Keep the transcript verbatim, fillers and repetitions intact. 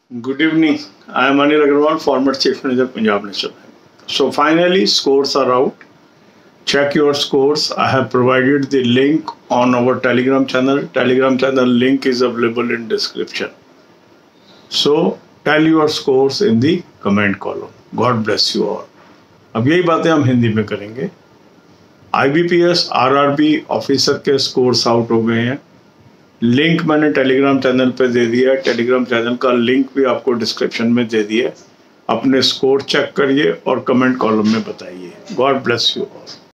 Good evening. I am Anil Agarwal, former Chief Manager, Punjab National Bank. So finally, scores are out. Check your scores. I have provided the link on our Telegram channel. Telegram channel link is available in description. So tell your scores in the comment column. God bless you all. अब यही बातें हम हिंदी में करेंगे. I B P S R R B officer के scores out हो गए हैं. लिंक मैंने टेलीग्राम चैनल पे दे दिया है. टेलीग्राम चैनल का लिंक भी आपको डिस्क्रिप्शन में दे दिया है. अपने स्कोर चेक करिए और कमेंट कॉलम में बताइए. God bless you all.